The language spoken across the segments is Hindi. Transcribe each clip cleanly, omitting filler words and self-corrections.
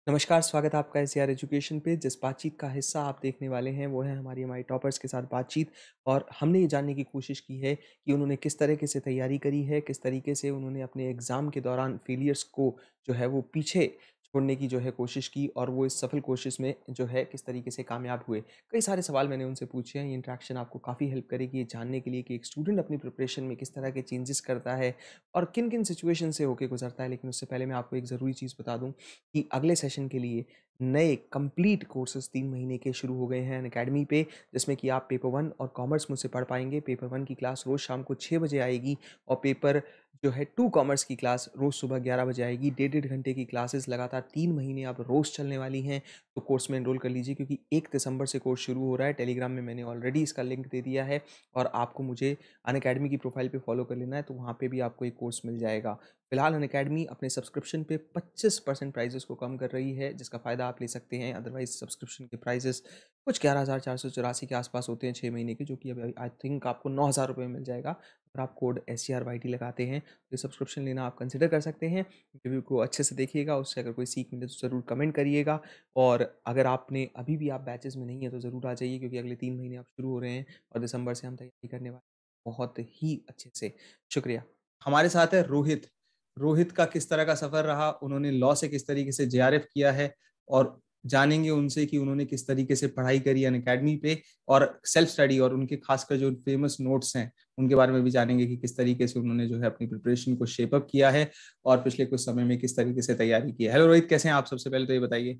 नमस्कार, स्वागत है आपका एससीआर एजुकेशन पे। जिस बातचीत का हिस्सा आप देखने वाले हैं, वो है हमारी एमआई टॉपर्स के साथ बातचीत। और हमने ये जानने की कोशिश की है कि उन्होंने किस तरीके से तैयारी करी है, किस तरीके से उन्होंने अपने एग्ज़ाम के दौरान फेलियर्स को जो है वो पीछे छोड़ने की जो है कोशिश की और वो इस सफल कोशिश में जो है किस तरीके से कामयाब हुए। कई सारे सवाल मैंने उनसे पूछे हैं। ये इंटरेक्शन आपको काफ़ी हेल्प करेगी ये जानने के लिए कि एक स्टूडेंट अपनी प्रिपरेशन में किस तरह के चेंजेस करता है और किन-किन सिचुएशन से होके गुज़रता है। लेकिन उससे पहले मैं आपको एक ज़रूरी चीज़ बता दूँ कि अगले सेशन के लिए नए कंप्लीट कोर्सेज़ 3 महीने के शुरू हो गए हैं अनअकैडमी पे, जिसमें कि आप पेपर 1 और कॉमर्स मुझसे पढ़ पाएँगे। पेपर 1 की क्लास रोज़ शाम को 6 बजे आएगी और पेपर जो है 2 कॉमर्स की क्लास रोज़ सुबह 11 बजे आएगी। डेढ़-डेढ़ घंटे की क्लासेस लगातार 3 महीने अब रोज़ चलने वाली हैं, तो कोर्स में एनरोल कर लीजिए क्योंकि 1 दिसंबर से कोर्स शुरू हो रहा है। टेलीग्राम में मैंने ऑलरेडी इसका लिंक दे दिया है और आपको मुझे अनअकैडमी की प्रोफ़ाइल पे फ़ॉलो कर लेना है, तो वहाँ पे भी आपको एक कोर्स मिल जाएगा। फिलहाल अनअकैडमी अपने सब्सक्रिप्शन पे 25% प्राइसेस को कम कर रही है, जिसका फ़ायदा आप ले सकते हैं। अदरवाइज़ सब्सक्रिप्शन के प्राइसेस कुछ 11,484 के आसपास होते हैं 6 महीने के, जो कि अभी आई थिंक आपको 9,000 रुपये में मिल जाएगा। अगर आप कोड SCRYT लगाते हैं, तो ये सब्सक्रिप्शन लेना आप कंसिडर कर सकते हैं। रिव्यू को अच्छे से देखिएगा, उससे अगर कोई सीख मिले तो ज़रूर कमेंट करिएगा। और अगर आपने अभी भी आप बैचेज़ में नहीं है, तो ज़रूर आ जाइए क्योंकि अगले 3 महीने अब शुरू हो रहे हैं और दिसंबर से हम तैयारी करने वाले हैं बहुत ही अच्छे से। शुक्रिया। हमारे साथ है रोहित। रोहित का किस तरह का सफर रहा, उन्होंने लॉ से किस तरीके से JRF किया है और जानेंगे उनसे कि उन्होंने किस तरीके से पढ़ाई करी अनअकैडमी पे और सेल्फ स्टडी और उनके खासकर जो फेमस नोट्स हैं उनके बारे में भी जानेंगे कि किस तरीके से उन्होंने जो है अपनी प्रिपरेशन को शेप अप किया है और पिछले कुछ समय में किस तरीके से तैयारी की है। हेलो रोहित, कैसे हैं आप? सबसे पहले तो ये बताइए।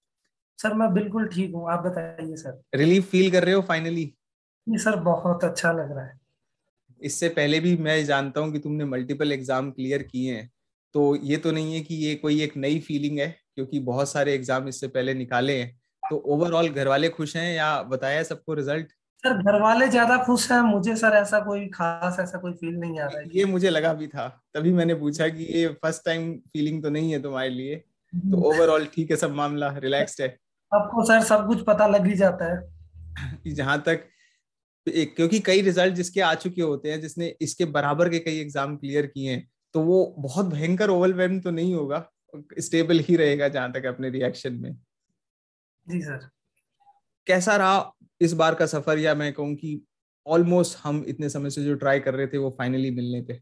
सर मैं बिल्कुल ठीक हूँ। आप बताइए सर। रिलीफ फील कर रहे हो फाइनली? ये सर बहुत अच्छा लग रहा है। इससे पहले भी मैं जानता हूँ कि तुमने मल्टीपल एग्जाम क्लियर किए हैं, तो ये तो नहीं है कि ये कोई एक नई फीलिंग है, क्योंकि बहुत सारे एग्जाम इससे पहले निकाले हैं। तो ओवरऑल घर वाले खुश हैं या बताया सबको रिजल्ट? सर घर वाले ज्यादा खुश हैं, मुझे सर ऐसा कोई खास ऐसा कोई फील नहीं आ रहा है ये कि मुझे लगा भी था, तभी मैंने पूछा कि ये फर्स्ट टाइम फीलिंग तो नहीं है तुम्हारे लिए। तो हम्म, ओवरऑल ठीक है, सब मामला रिलैक्स्ड है? आपको सर सब कुछ पता लग ही जाता है। जहां तक क्योंकि कई रिजल्ट जिसके आ चुके होते हैं, जिसने इसके बराबर के कई एग्जाम क्लियर किए हैं, तो वो बहुत भयंकर ओवरवेल्म तो नहीं होगा, स्टेबल ही रहेगा जहां तक अपने रिएक्शन में। जी सर। कैसा रहा इस बार का सफर, या मैं कहूँ कि ऑलमोस्ट हम इतने समय से जो ट्राई कर रहे थे वो फाइनली मिलने पे?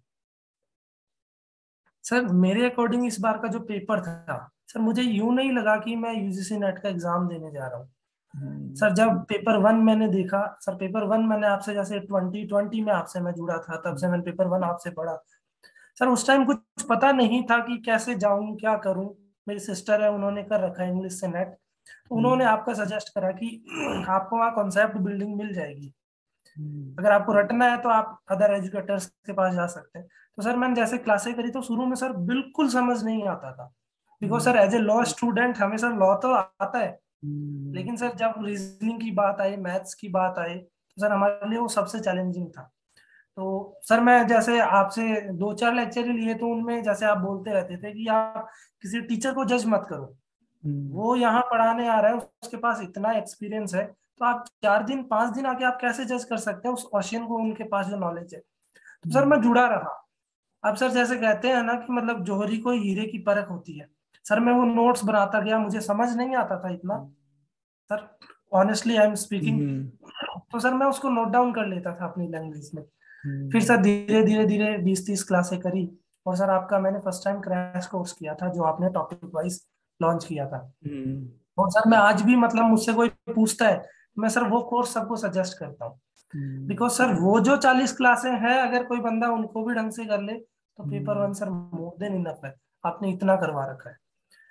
सर मेरे अकॉर्डिंग इस बार का जो पेपर था, सर मुझे यूं नहीं लगा कि मैं यूजीसी नेट का एग्जाम देने जा रहा हूँ। हम्म। सर जब पेपर वन मैंने देखा, सर पेपर वन मैंने आपसे जैसे 2020 में आपसे मैं जुड़ा था, तब से मैंने पेपर वन आपसे पढ़ा। सर उस टाइम कुछ पता नहीं था कि कैसे जाऊं क्या करूं। मेरी सिस्टर है, उन्होंने कर रखा है इंग्लिश से नेट, तो उन्होंने हम्म। आपका सजेस्ट करा कि आपको वहाँ कॉन्सेप्ट बिल्डिंग मिल जाएगी। हम्म। अगर आपको रटना है तो आप अदर एजुकेटर्स के पास जा सकते हैं। तो सर मैंने जैसे क्लासें करी तो शुरू में सर बिल्कुल समझ नहीं आता था, बिकॉज हम्म। Sir as a law student हमें सर लॉ तो आता है, हम्म। लेकिन सर जब रीजनिंग की बात आई, मैथ्स की बात आई, तो सर हमारे लिए वो सबसे चैलेंजिंग था। तो सर मैं जैसे आपसे दो चार लेक्चर ही लिए, तो उनमें जैसे आप बोलते रहते थे कि आप किसी टीचर को जज मत करो, हम्म। वो यहाँ पढ़ाने आ रहा है, उसके पास इतना एक्सपीरियंस है, तो आप 4 दिन 5 दिन आके आप कैसे जज कर सकते हैं उस क्वेश्चन को, उनके पास जो नॉलेज है। तो सर हम्म। मैं जुड़ा रहा। अब सर जैसे कहते हैं ना कि मतलब जोहरी को हीरे की परख होती है, सर मैं वो नोट्स बनाता गया, मुझे समझ नहीं आता था इतना sir, honestly I am speaking. हम्म। तो सर मैं उसको नोट डाउन कर लेता था अपनी लैंग्वेज में। फिर हम्म। सर धीरे धीरे धीरे 20-30 क्लासें करी, और सर आपका मैंने फर्स्ट टाइम क्रैश कोर्स किया था जो आपने टॉपिक वाइज लॉन्च किया था। हम्म। और सर मैं आज भी मतलब मुझसे कोई पूछता है, मैं सर वो कोर्स सबको सजेस्ट करता हूँ, हम्म। बिकॉज सर वो जो 40 क्लासें हैं, अगर कोई बंदा उनको भी ढंग से कर ले तो पेपर हम्म। One sir more than enough है। आपने इतना करवा रखा है।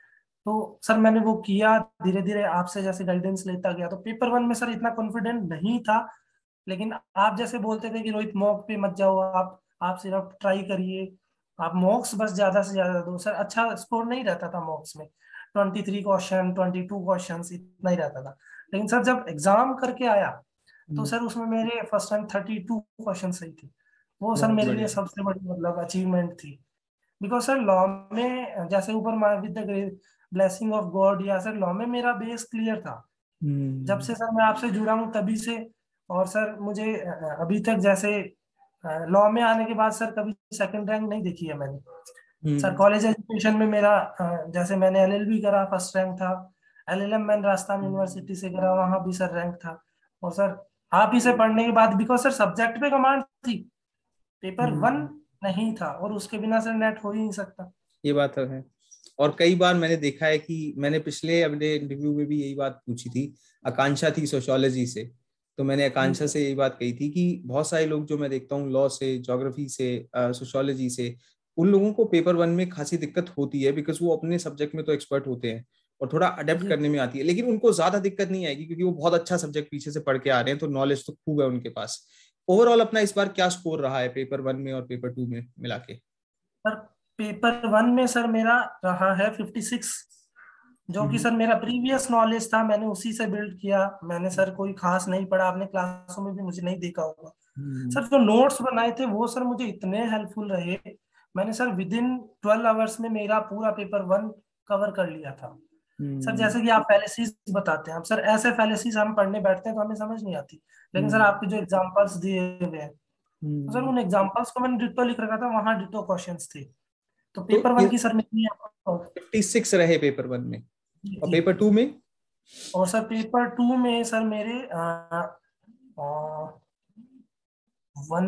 तो सर मैंने वो किया, धीरे धीरे आपसे जैसे गाइडेंस लेता गया, तो पेपर वन में सर इतना कॉन्फिडेंट नहीं था, लेकिन आप जैसे बोलते थे कि रोहित मॉक पे मत जाओ, आप सिर्फ ट्राई करिए, आप मॉक्स बस ज्यादा से ज्यादा दो। सर अच्छा स्कोर नहीं रहता था मॉक्स में, 23 क्वेश्चन 22 क्वेश्चन इतना ही रहता था। लेकिन सर जब एग्जाम करके आया, तो हम्म। सर उसमें मेरे फर्स्ट टाइम 32 क्वेश्चन सही थे। वो सर बहुत मेरे लिए बढ़िया। सबसे बड़ी मतलब अचीवमेंट थी। बिकॉज सर लॉ में जैसे ऊपर with the blessing of God, या सर लॉ में मेरा बेस क्लियर था जब हम्म। से सर मैं आपसे जुड़ा हूँ तभी से। और सर मुझे अभी तक जैसे लॉ में आने के बाद सर कभी सेकंड रैंक नहीं देखी है मैंने। सर हम्म। कॉलेज एजुकेशन में मेरा जैसे मैंने एलएलबी करा, फर्स्ट रैंक था। एलएलएम मैंने राजस्थान यूनिवर्सिटी से करा, वहां भी सर रैंक था। और सर आप ही से पढ़ने के बाद, बिकॉज सर सब्जेक्ट पे कमांड थी, पेपर वन हम्म। नहीं था, और उसके बिना सर नेट हो ही नहीं सकता। ये बात तो है। और कई बार मैंने देखा है कि मैंने पिछले अपने इंटरव्यू में भी यही बात पूछी थी। आकांक्षा थी सोशियोलॉजी से, तो मैंने जी आकांक्षा सर। से यही बात कही थी कि बहुत सारे लोग जो मैं देखता हूँ लॉ से, ज्योग्राफी से, सोशियोलॉजी से, उन लोगों को पेपर वन में खासी दिक्कत होती है, बिकॉज वो अपने सब्जेक्ट में तो एक्सपर्ट होते हैं और थोड़ा अडेप्ट जी करने में आती है, लेकिन उनको ज्यादा दिक्कत नहीं आएगी क्योंकि वो बहुत अच्छा सब्जेक्ट पीछे से पढ़ के आ रहे हैं, तो नॉलेज तो खूब है उनके पास। ओवरऑल अपना इस बार क्या स्कोर रहा है पेपर वन में और पेपर टू में मिला के? सर, पेपर वन में सर मेरा रहा है 56, जो कि हम्म। सर मेरा प्रीवियस नॉलेज था, मैंने उसी से बिल्ड किया। मैंने सर कोई खास नहीं पढ़ा, आपने क्लासों में भी मुझे नहीं देखा होगा। हम्म। सर जो नोट्स बनाए थे वो सर मुझे इतने हेल्पफुल रहे। मैंने सर विद इन 12 आवर्स में मेरा पूरा पेपर वन कवर कर लिया था। सर हम्म। जैसे कि आप फैलेसीज बताते हैं, हम सर ऐसे फैलेसीज हम पढ़ने बैठते हैं तो हमें समझ नहीं आती, लेकिन सर हम्म। आपके जो एग्जांपल्स दिए हुए हैं, तो सर हम्म। उन एग्जांपल्स को मैंने डिट्टो लिख रखा था, वहां डिट्टो क्वेश्चंस थे। तो तो पेपर वन की सर मेरी 56 रहे पेपर वन में, जी और जी। पेपर टू में? और सर पेपर टू में सर मेरे वन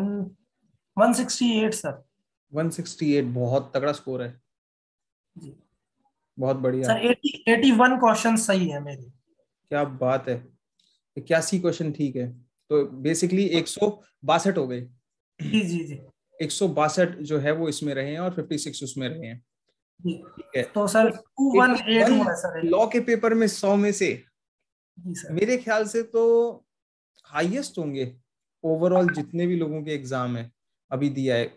168 सर। 168, बहुत तगड़ा स्कोर है। जी बहुत बढ़िया। सर, 81 क्वेश्चन सही है मेरे। क्या बात है। 81 क्वेश्चन, ठीक है। तो बेसिकली 162 हो गए। जी जी जी 162 जो है वो इसमें रहे हैं और 56 उसमें रहे हैं। जी। ठीक है। तो तो सर 218 81 हुआ सर। लॉ के पेपर में 100 में से जी सर। मेरे ख्याल से तो हाईएस्ट होंगे ओवरऑल जितने भी लोगों के एग्जाम है अभी दिया है।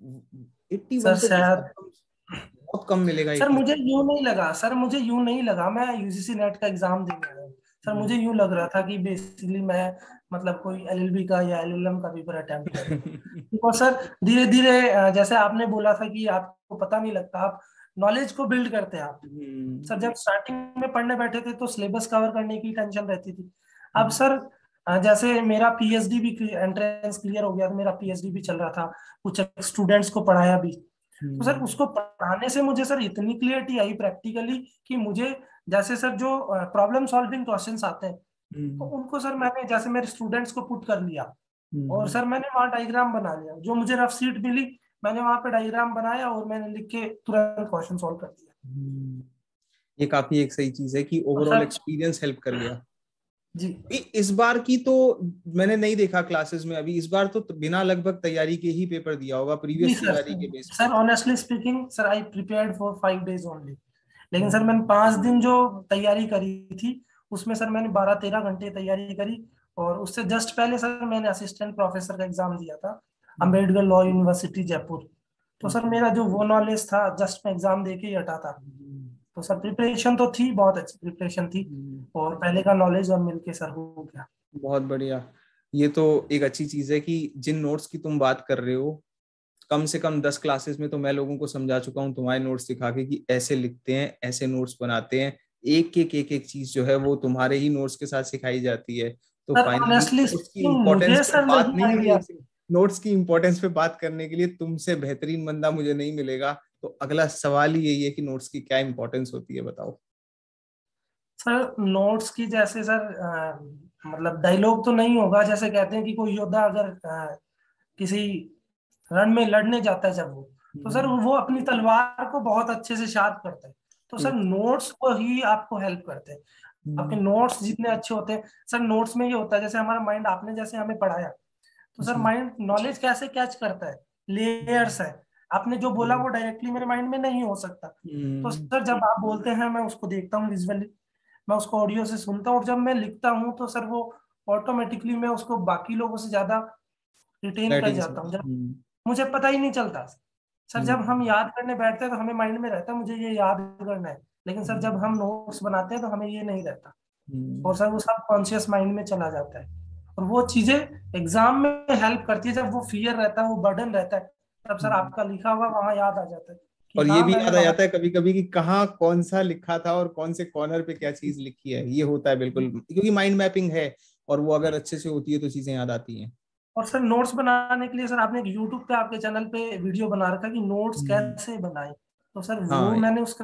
81 सर तो शायद, बहुत कम मिलेगा सर 81। मुझे यूं नहीं लगा, सर मुझे यूं नहीं लगा, मैं यूजीसी नेट का एग्जाम देने आया हूँ। सर मुझे यूं लग रहा था कि बेसिकली मैं मतलब कोई एलएलबी का या एलएलएम का पेपर अटेम्प्ट कर रहा हूँ। और सर धीरे धीरे जैसे आपने बोला था कि आपको पता नहीं लगता, आप नॉलेज को बिल्ड करते हैं आप। सर जब स्टार्टिंग में पढ़ने बैठे थे तो सिलेबस कवर करने की टेंशन रहती थी। अब सर जैसे मेरा पीएचडी भी एंट्रेंस क्लियर हो गया, तो मेरा पीएचडी भी चल रहा था, कुछ स्टूडेंट्स को पढ़ाया भी। तो सर उसको पढ़ाने से मुझे सर इतनी क्लियरिटी आई प्रैक्टिकली कि मुझे, जैसे सर जो प्रॉब्लम सॉल्विंग क्वेश्चंस आते हैं, तो उनको सर मैंने जैसे मेरे स्टूडेंट्स को पुट कर लिया, और सर मैंने वहाँ डायग्राम बना लिया, जो मुझे रफ सीट मिली मैंने वहाँ पे डायग्राम बनाया और मैंने लिख के तुरंत क्वेश्चन सॉल्व कर दिया। ये काफी एक सही चीज है कि और ओवरऑल सर एक्सपीरियंस हेल्प कर गया। जी इस बार की तो मैंने नहीं देखा क्लासेस में अभी, इस बार तो बिना लगभग तैयारी के ही पेपर दिया होगा जी प्रीवियस सर। तैयारी के बेस पे। Sir honestly speaking sir, I prepared for 5 days only, लेकिन सर हम्म। मैंने 5 दिन जो तैयारी करी थी, उसमें सर मैंने 12-13 घंटे तैयारी करी। और उससे जस्ट पहले सर मैंने असिस्टेंट प्रोफेसर का एग्जाम दिया था, अम्बेडकर लॉ यूनिवर्सिटी जयपुर। तो सर मेरा जो वो नॉलेज था जस्ट मैं एग्जाम दे के ही हटा था। तो सर प्रिपरेशन तो थी, बहुत अच्छी प्रिपरेशन थी, और पहले का नॉलेज और मिलके सर हो गया। बहुत बढ़िया। ये तो एक अच्छी चीज है कि जिन नोट्स की तुम बात कर रहे हो, कम से कम 10 क्लासेस में तो मैं लोगों को समझा चुका हूँ तुम्हारे नोट्स दिखा के कि ऐसे लिखते हैं, ऐसे नोट्स बनाते हैं। एक एक चीज जो है वो तुम्हारे ही नोट्स के साथ सिखाई जाती है। तो सर फाइनली ऑनेस्टली नोट्स की स्पीकिंग इम्पोर्टेंस मुझे पे सर बात नहीं नहीं हुई आइडिया। है। नोट्स की इम्पोर्टेंस पे बात करने के लिए तुमसे बेहतरीन बंदा मुझे नहीं मिलेगा। तो अगला सवाल ही यही है कि नोट्स की क्या इंपॉर्टेंस होती है, बताओ। सर नोट्स की जैसे सर मतलब डायलॉग तो नहीं होगा, जैसे कहते हैं कि कोई योद्धा अगर किसी रण में लड़ने जाता है जब वो, तो सर हम्म। वो अपनी तलवार को बहुत अच्छे से शार्प करता है। तो सर नोट्स को ही आपको हेल्प करते हैं। आपके हम्म। नोट्स जितने अच्छे होते हैं सर, नोट्स में ये होता है जैसे हमारा माइंड, आपने जैसे हमें पढ़ाया, तो सर जी। माइंड नॉलेज कैसे कैच करता है, लेयर्स है। आपने जो बोला वो डायरेक्टली मेरे माइंड में नहीं हो सकता। तो हम्म। सर जब आप बोलते हैं मैं उसको देखता हूँ विजुअली, मैं उसको ऑडियो से सुनता हूँ, और जब मैं लिखता हूँ तो सर वो ऑटोमेटिकली मैं उसको बाकी लोगों से ज्यादा रिटेन कर क्लैरिटी के जाता साथ। हूँ, जब मुझे पता ही नहीं चलता। सर जब हम हम्म। याद करने बैठते हैं तो हमें माइंड में रहता है मुझे ये याद करना है, लेकिन सर जब हम नोट्स बनाते हैं तो हमें ये नहीं रहता, हम्म। और सर वो सब कॉन्शियस माइंड में चला जाता है। और वो चीजें एग्जाम में हेल्प करती है, जब वो फियर रहता है, वो बर्डन रहता है, तब सर हम्म। आपका लिखा हुआ वहां याद आ जाता है कि और ये हाँ भी मैंने याद आ वहां। जाता है कभी कभी कि कहाँ कौन सा लिखा था और कौन से कॉर्नर पे क्या चीज लिखी है, ये होता है बिल्कुल, क्योंकि माइंड मैपिंग है। और वो अगर अच्छे से होती है तो चीजें याद आती हैं। और सर नोट्स बनाने के लिए सर आपने एक यूट्यूब पे आपके चैनल पे वीडियो बना रखा है कि नोट्स हम्म। कैसे बनाएं। तो सर वो हाँ।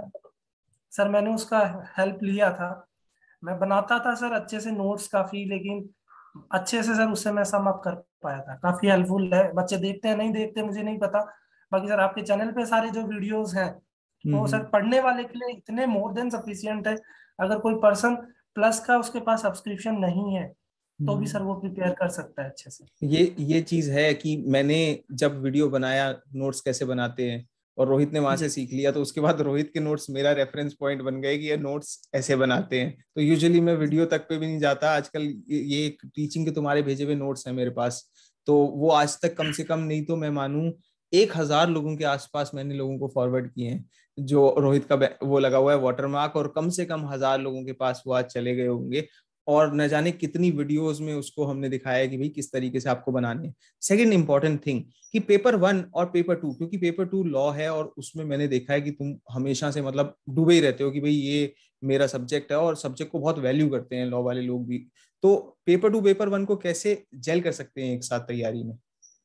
मैंने उसका हेल्प लिया था। मैं बनाता था सर अच्छे से नोट्स काफी, लेकिन अच्छे से सर उससे मैं सम अप कर पाया था। काफी हेल्पफुल है। बच्चे देखते हैं नहीं देखते मुझे नहीं पता, बाकी सर आपके चैनल पे सारे जो वीडियोस हैं वो हम्म। सर पढ़ने वाले के लिए इतने मोर देन सफिशियंट है। अगर कोई पर्सन प्लस का उसके पास सब्सक्रिप्शन नहीं है तो भी हम्म। सर वो प्रिपेयर कर सकता है अच्छे से। ये चीज है कि मैंने जब वीडियो बनाया नोट्स कैसे बनाते हैं, और रोहित ने वहां से जी सीख लिया, तो उसके बाद रोहित के नोट्स मेरा रेफरेंस पॉइंट बन गए कि ये नोट्स ऐसे बनाते हैं। तो यूजुअली मैं वीडियो तक पे भी नहीं जाता आजकल। ये एक टीचिंग के तुम्हारे भेजे हुए नोट्स हैं मेरे पास। तो वो आज तक कम से कम नहीं तो मैं मानूं 1,000 लोगों के आसपास मैंने लोगों को फॉरवर्ड किए हैं, जो रोहित का वो लगा हुआ है वाटरमार्क, और कम से कम 1,000 लोगों के पास वो आज चले गए होंगे। और न जाने कितनी वीडियोस में उसको हमने दिखाया कि भाई किस तरीके से आपको बनाने हैं। सेकंड इंपॉर्टेंट थिंग कि पेपर 1 और पेपर 2, क्योंकि पेपर 2 लॉ है और उसमें मैंने देखा है कि तुम हमेशा से मतलब डूबे ही रहते हो कि भाई ये मेरा सब्जेक्ट है, और सब्जेक्ट को बहुत वैल्यू करते हैं लॉ वाले लोग भी। तो पेपर 2 पेपर 1 को कैसे जेल कर सकते हैं एक साथ तैयारी में?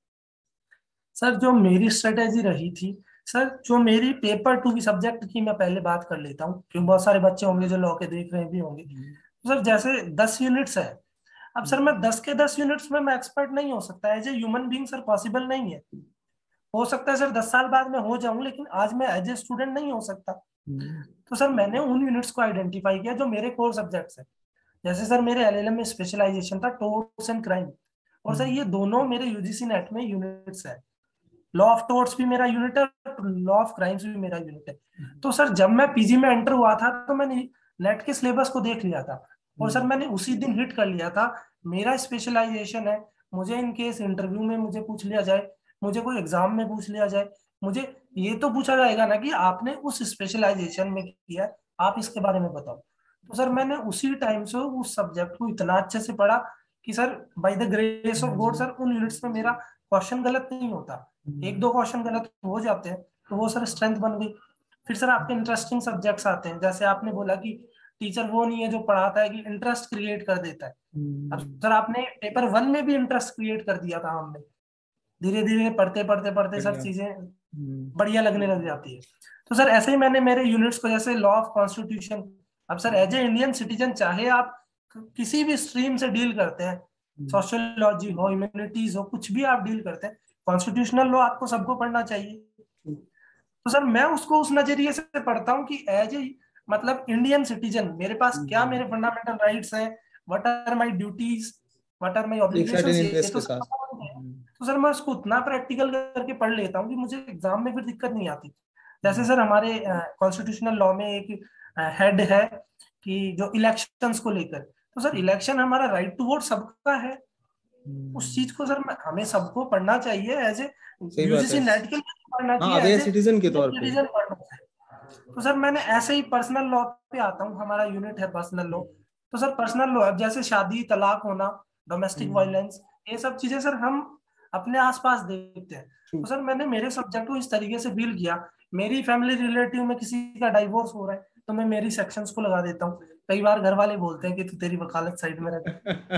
सर, जो मेरी स्ट्रेटेजी रही थी, सर जो मेरी पेपर 2 की सब्जेक्ट की मैं पहले बात कर लेता हूँ, क्योंकि बहुत सारे बच्चे होंगे जो लॉ के देख रहे भी होंगे। हम्म। तो सर जैसे 10 यूनिट्स है। अब सर मैं 10 के 10 यूनिट्स में मैं एक्सपर्ट नहीं हो सकता, as a human being sir possible नहीं है। हो सकता है सर 10 साल बाद मैं हो जाऊं, लेकिन आज मैं एज ए स्टूडेंट नहीं हो सकता। हम्म। तो सर मैंने उन यूनिट्स को आइडेंटिफाई किया जो मेरे कोर सब्जेक्ट्स है। जैसे सर मेरे एलएलएम में स्पेशलाइजेशन था टोर्ट्स एंड क्राइम, और सर हम्म। ये दोनों मेरे यूजीसी नेट में यूनिट्स है। लॉ ऑफ टोर्ट्स भी मेरा यूनिट है, लॉ ऑफ क्राइम्स भी मेरा यूनिट है। तो सर जब मैं पीजी में एंटर हुआ था तो मैंने नेट के सिलेबस को देख लिया था, और सर हम्म। मैंने उसी दिन हिट कर लिया था मेरा स्पेशलाइजेशन है। मुझे इन केस इंटरव्यू में मुझे पूछ लिया जाए, मुझे कोई एग्जाम में पूछ लिया जाए, मुझे ये तो पूछा जाएगा ना कि आपने उस स्पेशलाइजेशन में किया है, आप इसके बारे में बताओ। तो सर मैंने उसी टाइम से उस सब्जेक्ट को इतना अच्छे से पढ़ा कि sir by the grace of God sir उन यूनिट्स में मेरा क्वेश्चन गलत नहीं होता। एक हम्म। दो क्वेश्चन गलत हो जाते हैं तो वो सर स्ट्रेंथ बन गई। फिर सर आपके इंटरेस्टिंग सब्जेक्ट्स आते हैं, जैसे आपने बोला कि टीचर वो नहीं है जो पढ़ाता है कि इंटरेस्ट क्रिएट कर देता है। अब हम्म। सर आपने पेपर 1 में भी इंटरेस्ट क्रिएट कर दिया था हमने। धीरे धीरे पढ़ते पढ़ते पढ़ते सर बढ़िया। चीजें हम्म। बढ़िया लगने लग जाती है। तो सर ऐसे ही मैंने मेरे यूनिट्स को, जैसे लॉ ऑफ कॉन्स्टिट्यूशन। अब sir as a Indian citizen, चाहे आप किसी भी स्ट्रीम से डील करते हैं, हम्म। सोशियोलॉजी हो, ह्यूमैनिटीज हो, कुछ भी आप डील करते हैं, कॉन्स्टिट्यूशनल लॉ आपको सबको पढ़ना चाहिए। तो सर मैं उसको उस नजरिए से पढ़ता हूँ कि एज ए मतलब इंडियन सिटीजन मेरे पास क्या हम्म। मेरे फंडामेंटल राइट्स हैं, what are my duties, what are my एक सर्टेन ऑब्लिगेशंस, ये इंटरेस्ट तो के सब साथ। पता नहीं है। तो सर मैं उसको उतना प्रैक्टिकल करके पढ़ लेता हूँ कि मुझे एग्जाम में फिर दिक्कत नहीं आती। जैसे हम्म। सर हमारे कॉन्स्टिट्यूशनल लॉ में एक हेड है कि जो इलेक्शंस को लेकर, तो सर इलेक्शन हमारा राइट टू वोट सबका है। उस हम्म। चीज को सर हमें सबको पढ़ना चाहिए एज ए सही बात यूजीसी है। नेट के लिए पढ़ना हाँ, चाहिए, अवेयर एज ए सिटीजन के तौर पे। सिटीजन पढ़ना चाहिए। तो सर मैंने ऐसे ही पर्सनल लॉ पे आता हूँ, हमारा यूनिट है पर्सनल लॉ। तो सर पर्सनल लॉ अब जैसे शादी, तलाक होना, डोमेस्टिक हम्म। वायलेंस, ये सब चीजें सर हम अपने आसपास देखते हैं। ट्रू। तो सर मैंने मेरे सब्जेक्ट को इस तरीके से डील किया। मेरी फैमिली रिलेटिव में किसी का डाइवोर्स हो रहा है तो मैं मेरी सेक्शंस को लगा देता हूँ। कई बार घर वाले बोलते हैं कि तू तेरी वकालत साइड में रख।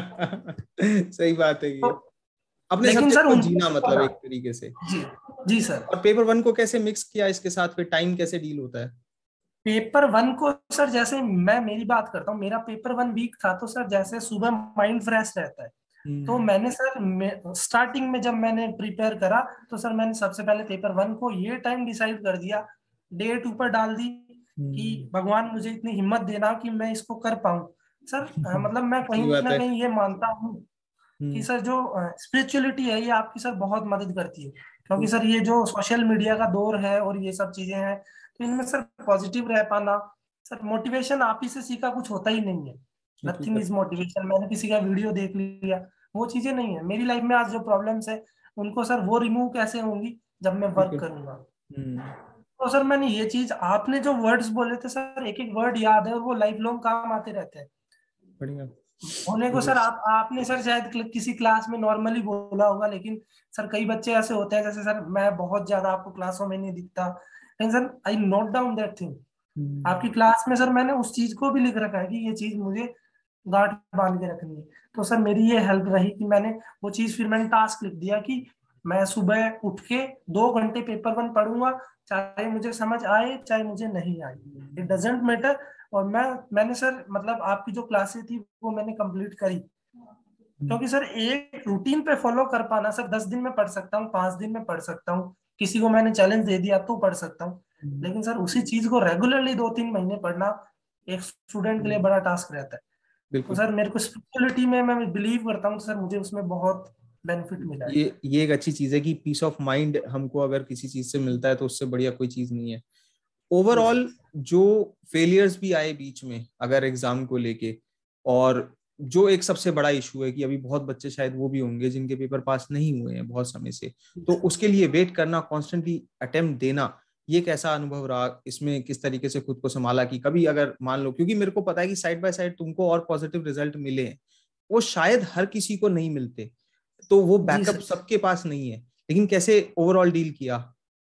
सही बात है तो ये। अपने लेकिन सब्जेक्ट सर को उनको जीना मतलब पढ़ा। एक तरीके से। जी जी सर। और पेपर 1 को कैसे मिक्स किया इसके साथ, फिर टाइम कैसे डील होता है? पेपर 1 को सर, जैसे मैं मेरी बात करता हूँ, मेरा पेपर 1 वीक था तो सर जैसे सुबह माइंड फ्रेश रहता है। तो हम्म। मैंने सर स्टार्टिंग में जब मैंने प्रिपेयर करा तो सर मैंने सबसे पहले पेपर 1 को ये टाइम डिसाइड कर दिया, डेट ऊपर डाल दी कि भगवान मुझे इतनी हिम्मत देना कि मैं इसको कर पाऊं। सर मतलब मैं कहीं सही बात ना है। कहीं ये मानता हूँ कि हम्म। सर जो स्पिरिचुअलिटी है ये आपकी सर बहुत मदद करती है। क्योंकि True। सर ये जो सोशल मीडिया का दौर है और ये सब चीजें हैं, तो इनमें सर पॉजिटिव रह पाना, सर मोटिवेशन आप ही से सीखा कुछ होता ही नहीं है। नथिंग हकीकत। Is motivation. मैंने किसी का वीडियो देख लिया, वो चीजें नहीं है। मेरी लाइफ में आज जो प्रॉब्लम्स है उनको सर वो रिमूव कैसे होंगी जब मैं वर्क बिल्कुल। करूंगा। हम्म। तो सर मैंने ये चीज, आपने जो वर्ड्स बोले थे सर, एक एक वर्ड याद है और वो लाइफ लॉन्ग काम आते रहते हैं। बढ़िया। होने को सर बिल्कुल। आपने सर शायद किसी क्लास में नॉर्मली बोला होगा, लेकिन सर कई बच्चे ऐसे होते हैं, जैसे सर मैं बहुत ज्यादा आपको क्लासों में नहीं दिखता, लेकिन sir I note down that thing. हम्म। आपकी क्लास में सर मैंने उस चीज को भी लिख रखा है कि ये चीज मुझे गांठ बांध के रखनी है। तो सर मेरी ये हेल्प रही कि मैंने वो चीज, फिर मैंने टास्क लिख दिया कि मैं सुबह उठ के 2 घंटे पेपर 1 पढ़ूंगा चाहे मुझे समझ आए चाहे मुझे नहीं आए, इट डजेंट मैटर। और मैंने सर मतलब आपकी जो क्लासेस थी वो मैंने कंप्लीट करी, क्योंकि सर एक रूटीन पे फॉलो कर पाना, सर 10 दिन में पढ़ सकता हूँ, 5 दिन में पढ़ सकता हूँ, किसी को मैंने चैलेंज दे दिया तो पढ़ सकता हूँ, लेकिन सर उसी चीज को रेगुलरली 2-3 महीने पढ़ना एक स्टूडेंट के लिए बड़ा टास्क रहता है। तो बिल्कुल। सर मेरे को स्पिरिचुअलिटी में मैं बिलीव करता हूँ, तो सर मुझे उसमें बहुत बेनिफिट मिला है। ये एक अच्छी चीज है कि पीस ऑफ माइंड हमको अगर किसी चीज से मिलता है तो उससे बढ़िया कोई चीज नहीं है। जी सर। ओवरऑल जो फेलियर्स भी आए बीच में अगर एग्जाम को लेके, और जो एक सबसे बड़ा इशू है कि अभी बहुत बच्चे शायद वो भी होंगे जिनके पेपर पास नहीं हुए हैं बहुत समय से, तो उसके लिए वेट करना, कॉन्स्टेंटली अटेम्प्ट देना, ये कैसा अनुभव रहा? इसमें किस तरीके से खुद को संभाला कि कभी अगर मान लो, क्योंकि मेरे को पता है कि साइड बाय साइड तुमको और पॉजिटिव रिजल्ट मिले हैं, वो शायद हर किसी को नहीं मिलते, तो वो जी बैकअप सर। सबके पास नहीं है, लेकिन कैसे ओवरऑल डील किया?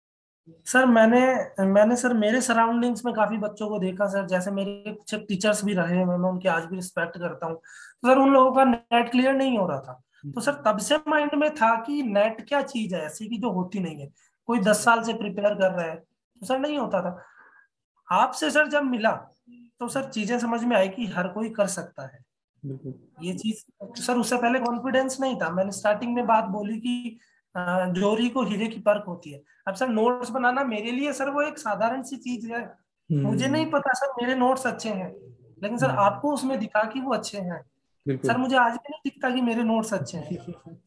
सर मैंने मैंने सर मेरे सराउंडिंग्स में काफी बच्चों को देखा सर, जैसे मेरे कुछ टीचर्स भी रहे हैं, मैं उनकी आज भी रिस्पेक्ट करता हूँ, तो सर उन लोगों का नेट क्लियर नहीं हो रहा था। तो सर तब से माइंड में था कि नेट क्या चीज है ऐसी कि जो होती नहीं है, कोई 10 साल से प्रिपेयर कर रहा है, तो सर नहीं होता था। आपसे सर जब मिला तो सर चीजें समझ में आई कि हर कोई कर सकता है बिल्कुल। ये चीज। सर उससे पहले कॉन्फिडेंस नहीं था, मैंने स्टार्टिंग में बात बोली कि जोरी को हीरे की परख होती है। अब सर नोट्स बनाना मेरे लिए सर वो एक साधारण सी चीज है, मुझे नहीं हम्म। पता सर मेरे नोट्स अच्छे हैं, लेकिन सर हम्म। आपको उसमें दिखा कि वो अच्छे हैं। सर बिल्कुल। मुझे आज भी नहीं दिखता कि मेरे नोट्स अच्छे हैं।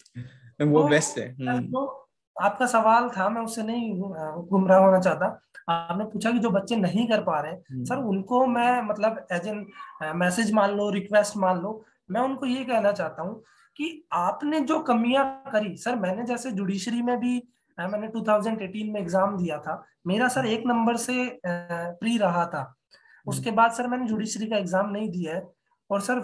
वो तो बेस्ट है। सर जो आपका सवाल था मैं उससे नहीं गुमराह होना चाहता। आपने पूछा कि जो बच्चे नहीं कर पा रहे हैं, सर हम्म। उनको मैं मतलब एज एन मैसेज मान लो, रिक्वेस्ट मान लो, मैं उनको ये कहना चाहता हूँ कि आपने जो कमियां करी सर, मैंने जैसे जुडिशरी में भी मैंने 2018 में एग्जाम दिया था, मेरा सर 1 नंबर से प्री रहा था। उसके बाद सर मैंने जुडिशरी का एग्जाम नहीं दिया है। और सर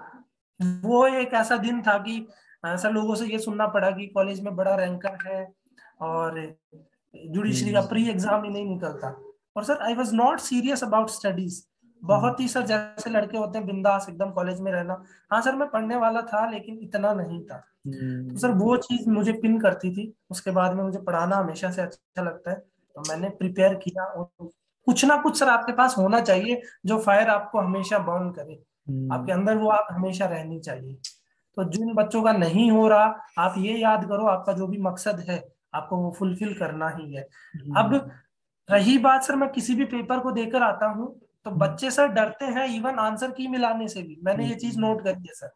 वो एक ऐसा दिन था कि सर लोगों से ये सुनना पड़ा कि कॉलेज में बड़ा रैंकर है और जुडिशरी का प्री एग्जाम ही नहीं निकलता। और sir I was not serious about studies, बहुत ही सर जैसे लड़के होते हैं बिंदास एकदम कॉलेज में रहना। हाँ सर मैं पढ़ने वाला था लेकिन इतना नहीं था। तो सर वो चीज मुझे पिन करती थी। उसके बाद में मुझे पढ़ाना हमेशा से अच्छा लगता है, तो मैंने प्रिपेयर किया। और कुछ ना कुछ सर आपके पास होना चाहिए जो फायर आपको हमेशा बर्न करे, आपके अंदर वो आप हमेशा रहनी चाहिए। तो जिन बच्चों का नहीं हो रहा, आप ये याद करो आपका जो भी मकसद है आपको वो फुलफिल करना ही है। अब रही बात सर, मैं किसी भी पेपर को देकर आता हूँ तो बच्चे सर डरते हैं इवन आंसर की मिलाने से भी, मैंने ये चीज नोट करी है सर।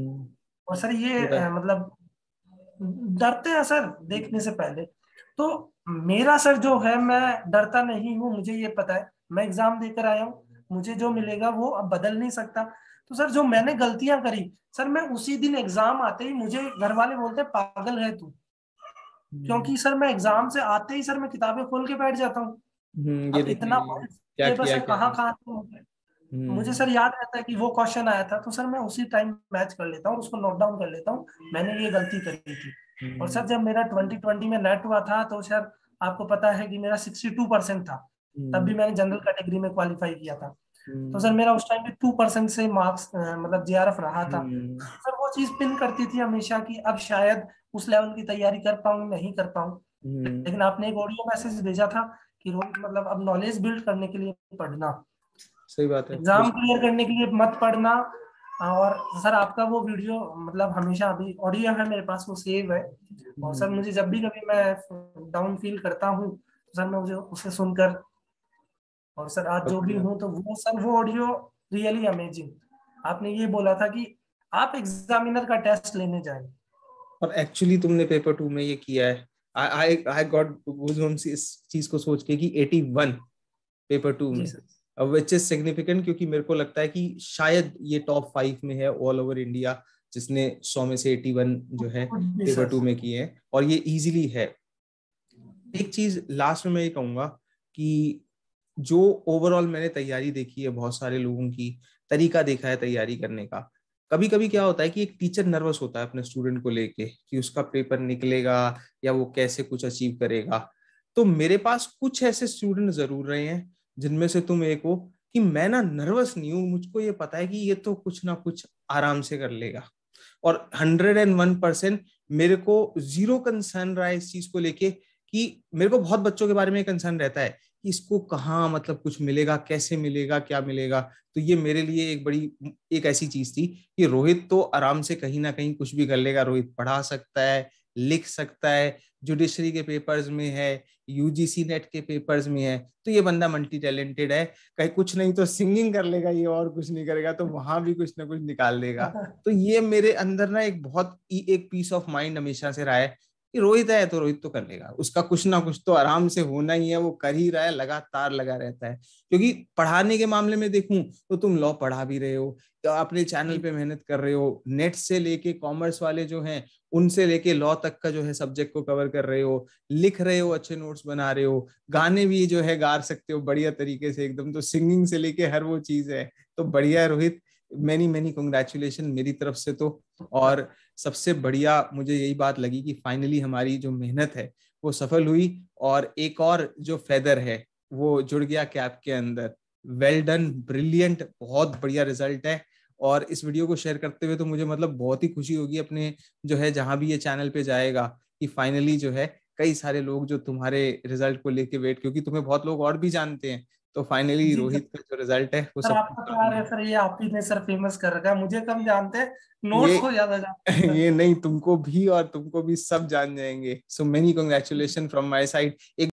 और सर ये होता है। मतलब डरते हैं सर देखने से पहले। तो मेरा सर जो है, मैं डरता नहीं हूँ, मुझे ये पता है मैं एग्जाम देकर आया हूँ, मुझे जो मिलेगा वो अब बदल नहीं सकता। तो सर जो मैंने गलतियां करी सर, मैं उसी दिन एग्जाम आते ही मुझे घर वाले बोलते हैं पागल है तू, क्योंकि सर मैं एग्जाम से आते ही सर मैं किताबें खोल के बैठ जाता हूँ। ये अब देखने इतना के लिए क्या सिलेबस किया है क्या कहाँ नहीं। कहाँ से हो गया। मुझे हम्म। सर याद रहता है कि वो क्वेश्चन आया था, तो सर मैं उसी टाइम मैच कर लेता हूँ, उसको नोट डाउन कर लेता हूँ मैंने ये गलती करी थी। और सर जब मेरा 2020 में नेट हुआ था तो सर आपको पता है कि मेरा 62% था, तब भी मैंने जनरल कैटेगरी में क्वालिफाई किया था। तो सर मेरा उस टाइम पे 2% से मार्क्स मतलब जेआरएफ रहा था। सर वो चीज पिन करती थी हमेशा कि अब शायद उस लेवल की तैयारी कर पाऊँ नहीं कर पाऊँ। लेकिन आपने एक ऑडियो मैसेज भेजा था कि रोहित मतलब अब नॉलेज बिल्ड करने के लिए पढ़ना, सही बात है एग्जाम बिल्कुल। क्लियर करने के लिए मत पढ़ना। और सर आपका वो वीडियो मतलब हमेशा अभी ऑडियो है मेरे पास, वो सेव है। और सर मुझे जब भी कभी मैं डाउन फील करता हूँ तो सर मैं मुझे उसे सुनकर, और सर आज बहुत जो भी बढ़िया। हूँ तो वो सर वो ऑडियो रियली अमेजिंग। आपने ये बोला था कि आप एग्जामिनर का टेस्ट लेने जाएं। और एक्चुअली तुमने पेपर 2 में ये किया है। आई आई गॉट गूज़बम्प्स इस चीज को सोच के कि 81 पेपर 2 जी में, सर। विच इज सिग्निफिकेंट, क्योंकि मेरे को लगता है कि शायद ये टॉप 5 में है ऑल ओवर इंडिया जिसने 100 में से 81 जो है जी पेपर सर। 2 में किए हैं, और ये इजीली है। एक चीज लास्ट में मैं ये कहूंगा कि जो ओवरऑल मैंने तैयारी देखी है बहुत सारे लोगों की, तरीका देखा है तैयारी करने का, कभी कभी क्या होता है कि एक टीचर नर्वस होता है अपने स्टूडेंट को लेके कि उसका पेपर निकलेगा या वो कैसे कुछ अचीव करेगा। तो मेरे पास कुछ ऐसे स्टूडेंट जरूर रहे हैं जिनमें से तुम एक हो, कि मैं ना नर्वस नहीं हूँ, मुझको ये पता है कि ये तो कुछ ना कुछ आराम से कर लेगा। और 101% मेरे को जीरो कंसर्न रहा है इस चीज को लेके कि मेरे को बहुत बच्चों के बारे में कंसर्न रहता है कि इसको कहाँ मतलब कुछ मिलेगा, कैसे मिलेगा, क्या मिलेगा। तो ये मेरे लिए एक ऐसी चीज थी कि रोहित तो आराम से कहीं ना कहीं कुछ भी कर लेगा। रोहित पढ़ा सकता है, लिख सकता है, जुडिशरी के पेपर्स में है, यूजीसी नेट के पेपर्स में है, तो ये बंदा मल्टी टैलेंटेड है। कहीं कुछ नहीं तो सिंगिंग कर लेगा ये, और कुछ नहीं करेगा तो वहां भी कुछ ना कुछ निकाल देगा। तो ये मेरे अंदर ना एक पीस ऑफ माइंड हमेशा से रहा है कि रोहित है तो रोहित तो कर लेगा, उसका कुछ ना कुछ तो आराम से होना ही है, वो कर ही रहा है, लगातार लगा रहता है। क्योंकि पढ़ाने के मामले में देखूं तो तुम लॉ पढ़ा भी रहे हो, तो अपने चैनल पे मेहनत कर रहे हो, नेट से लेके कॉमर्स वाले जो हैं उनसे लेके लॉ तक का जो है सब्जेक्ट को कवर कर रहे हो, लिख रहे हो, अच्छे नोट्स बना रहे हो, गाने भी जो है गा सकते हो बढ़िया तरीके से एकदम, तो सिंगिंग से लेके हर वो चीज है। तो बढ़िया है रोहित, मैनी मैनी कॉन्ग्रेचुलेशन मेरी तरफ से तो। और सबसे बढ़िया मुझे यही बात लगी कि फाइनली हमारी जो मेहनत है वो सफल हुई, और एक और जो फेदर है वो जुड़ गया कैप के अंदर। वेल डन, ब्रिलियंट, बहुत बढ़िया रिजल्ट है। और इस वीडियो को शेयर करते हुए तो मुझे मतलब बहुत ही खुशी होगी अपने जो है जहां भी ये चैनल पे जाएगा, कि फाइनली जो है कई सारे लोग जो तुम्हारे रिजल्ट को लेके वेट, क्योंकि तुम्हें बहुत लोग और भी जानते हैं, तो फाइनली जी रोहित का जो रिजल्ट है वो सर, सब आपका मालूम प्यार है है। सर, ये आप ही ने सर फेमस कर रखा है, मुझे कम जानते हैं, ये नोट्स को ज्यादा जानते हैं सर। ये नहीं, तुमको भी, और तुमको भी सब जान जाएंगे। So many congratulation from my side.